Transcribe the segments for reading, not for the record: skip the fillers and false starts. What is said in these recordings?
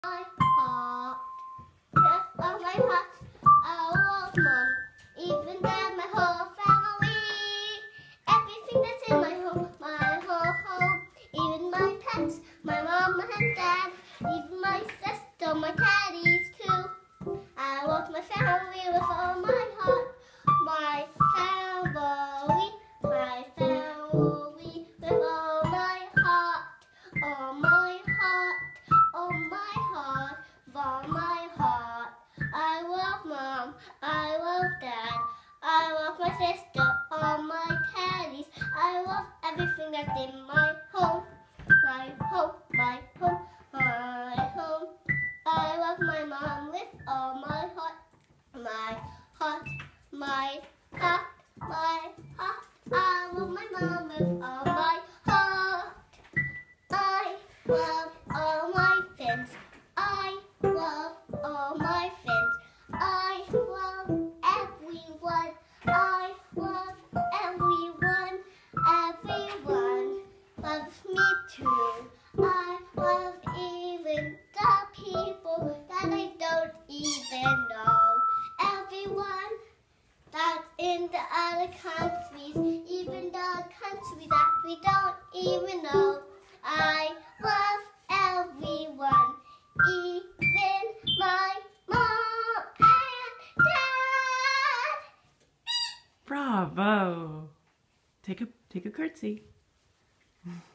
my heart. Yes, on my heart, I love Mom. Even Dad, my whole family. Everything that's in my home, my whole home. Even my pets, my mom and dad. Even my sister, my teddies too. I love my family with all my heart. My family, my family with all my heart. All my heart, all my heart, with all my heart. I love Mom, I love Dad, I love my sister, all my teddies. I love everything that's in my home, my home, my home, my home. I love my mom with all my heart, my heart, my heart, my heart. I love my mom with all my heart. I love all my friends. I love all my friends. I love everyone. I love everyone. Everyone loves me too. I love even the people that I don't even know. Everyone that's in the other countries, even the countries that we don't even know. I love everyone, even my mom and dad. Bravo! Take a curtsy.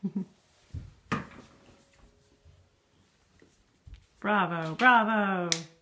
Bravo, bravo.